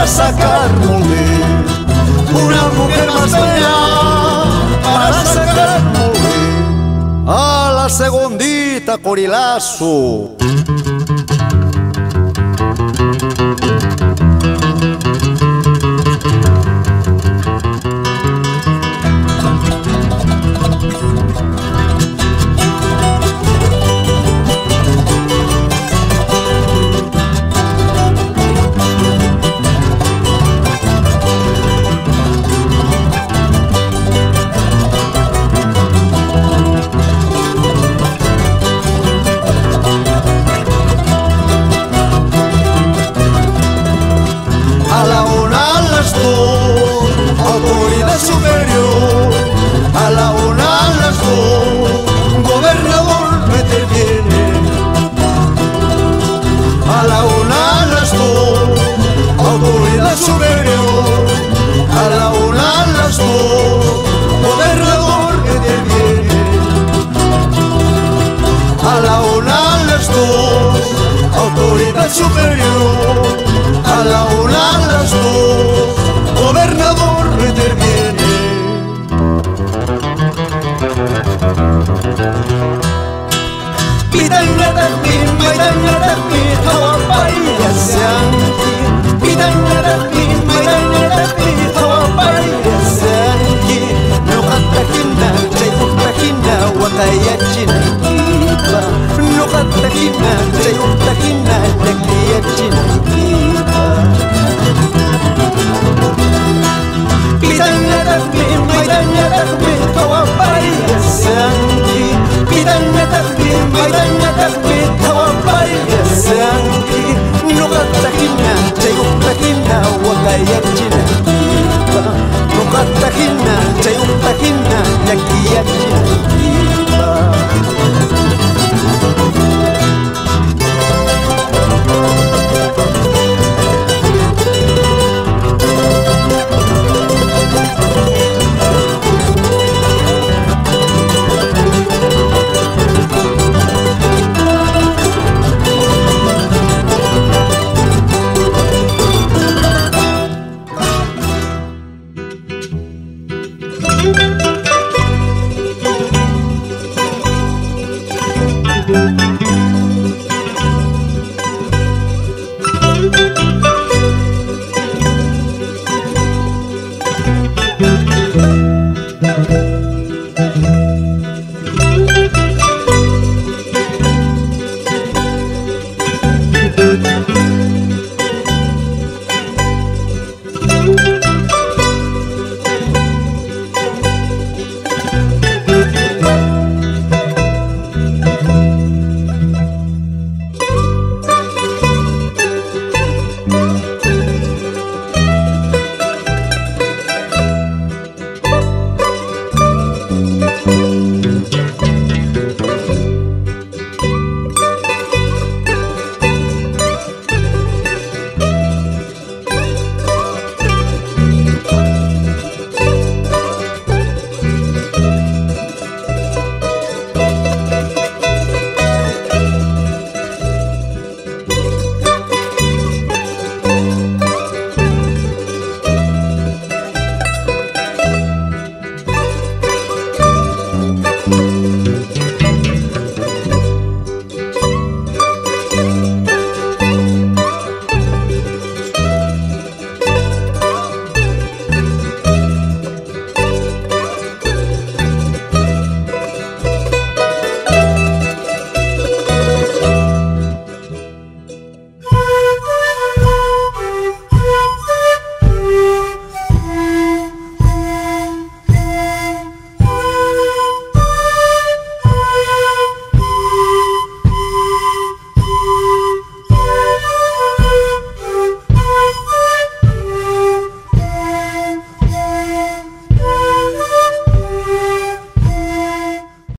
para sacar moler, una mujer más fea para sacar moler. A la segundita Corilazo. A la una, a las dos, autoridad superior. A la una, a las dos, gobernador me interviene. A la una, a las dos, autoridad superior. A la una, a las dos, gobernador me interviene. A la una, a las dos, autoridad superior. A la una, a las dos, gobernador me interviene. Pitanga takbir, maidanga takbir, hawapaya siangki. Pitanga takbir, maidanga takbir, hawapaya siangki. Nukatakina, jayutakina, wakayachina kipa. Nukatakina, jayutakina, nakiyachina kipa. Pitanga takbir, maidanga takbir, hawapaya siangki. Pitanga takbir, maidanga takbir, hawapaya siangki. Nukatakina, jayutakina, wakayachina kipa. Nukatakina, jayutakina, nakiyachina kipa. Thank you.